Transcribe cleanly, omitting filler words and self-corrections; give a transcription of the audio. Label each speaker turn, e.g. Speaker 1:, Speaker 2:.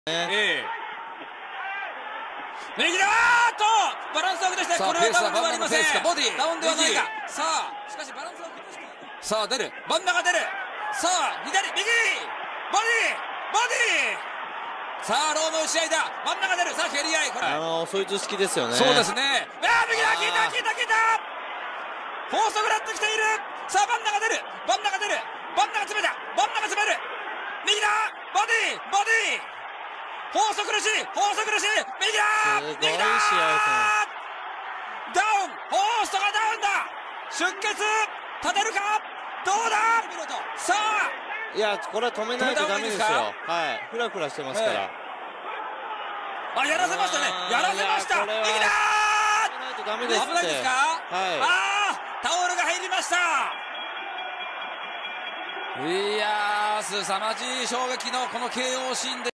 Speaker 1: 右だーっとバランスを崩して、これはダウンではありません。ダウンではないか。さあしかしバランスを崩して、さあ出る、真ん中出る、さあ左右ボディさあローの打ち合いだ、真ん中出る、さあ蹴り合い、これ
Speaker 2: そいつ好きですよね。
Speaker 1: そうですね。右だ、効いたフォーストグラッと来ている。さあ真ん中出る、真ん中詰めた、真ん中詰める、右だボディフォースト苦しい、右だダウン、フォーストがダウンだ、出血立てるか、どうだ、さあ
Speaker 2: いや、これは止めないとダメですよ。はい、フラフラしてますから。
Speaker 1: やらせましたね、右だ
Speaker 2: ダメですって。
Speaker 1: 危ないですか。タオルが入りました。いやー、凄まじい衝撃のこの KO シーンで